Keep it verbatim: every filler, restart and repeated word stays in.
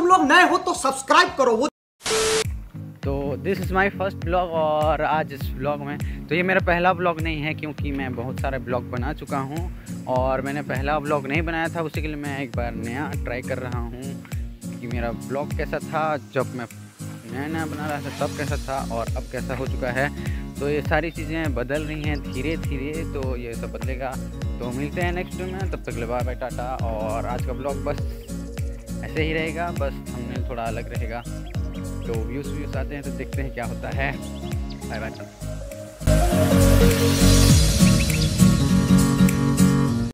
तुम लोग नए हो तो सब्सक्राइब करो। वो तो this is my first blog और आज इस ब्लॉग में तो ये मेरा पहला ब्लॉग नहीं है, क्योंकि मैं बहुत सारे ब्लॉग बना चुका हूँ और मैंने पहला ब्लॉग नहीं बनाया था। उसी के लिए मैं एक बार नया ट्राई कर रहा हूँ कि मेरा ब्लॉग कैसा था जब मैं नया नया बना रहा था, तब कैसा था और अब कैसा हो चुका है। तो ये सारी चीज़ें बदल रही हैं धीरे धीरे, तो ये सब बदलेगा। तो मिलते हैं नेक्स्ट वीडियो में, तब तक के लिए बाय बाय टाटा। और आज का ब्लॉग बस ऐसे ही रहेगा, बस थंबनेल थोड़ा अलग रहेगा। तो व्यूज़ व्यूज़ आते हैं तो देखते हैं क्या होता है। Bye bye.